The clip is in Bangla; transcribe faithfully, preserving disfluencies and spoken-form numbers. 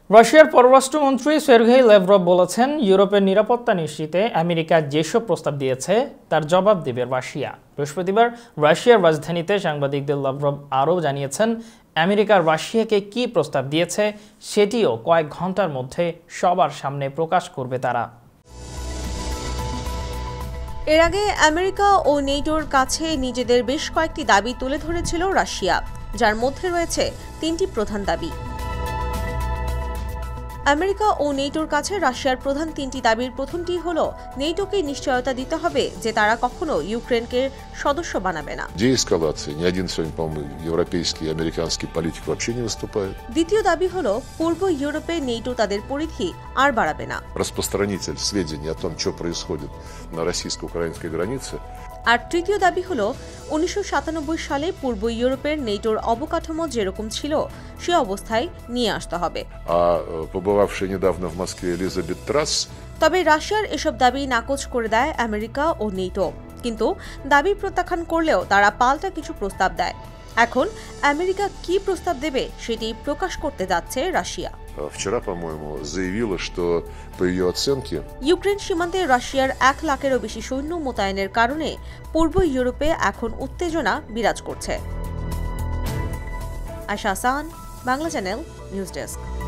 রাশিয়ার পররাষ্ট্রমন্ত্রী সের্গেই ল্যাভরভ বলেছেন, ইউরোপের নিরাপত্তা নিশ্চিতে আমেরিকা যেসব প্রস্তাব দিয়েছে তার জবাব দেবে রাশিয়া। বৃহস্পতিবার রাশিয়ার রাজধানীতে সাংবাদিকদের ল্যাভরভ আরও জানিয়েছেন, আমেরিকা রাশিয়াকে কী প্রস্তাব দিয়েছে সেটিও কয়েক ঘন্টার মধ্যে সবার সামনে প্রকাশ করবে তারা। এর আগে আমেরিকা ও নেটোর কাছে নিজেদের বেশ কয়েকটি দাবি তুলে ধরেছিল রাশিয়া, যার মধ্যে রয়েছে তিনটি প্রধান দাবি। আমেরিকা ও নেটোর কাছে রাশিয়ার প্রধান তিনটি দাবির প্রথমটি হল, নেটোকে নিশ্চয়তা দিতে হবে যে তারা কখনো ইউক্রেনকে সদস্য বানাবে না। দ্বিতীয় দাবি হল, পূর্ব ইউরোপে নেটো তাদের পরিধি আর বাড়াবে না। আর তৃতীয় দাবি হল, উনিশশো সাতানব্বই সালে পূর্ব ইউরোপের নেটোর অবকাঠামো যেরকম ছিল সে অবস্থায় নিয়ে আসতে হবে। তবে রাশিয়ার এসব দাবি নাকচ করে দেয় আমেরিকা ও নেটো, কিন্তু দাবি প্রত্যাখ্যান করলেও তারা পাল্টা কিছু প্রস্তাব দেয়। এখন আমেরিকা কি প্রস্তাব দেবে সেটি প্রকাশ করতে যাচ্ছে রাশিয়া। ইউক্রেন সীমান্তে রাশিয়ার এক লাখেরও বেশি সৈন্য মোতায়েনের কারণে পূর্ব ইউরোপে এখন উত্তেজনা বিরাজ করছে। Ayesha Hasan, Bangla channel, news desk.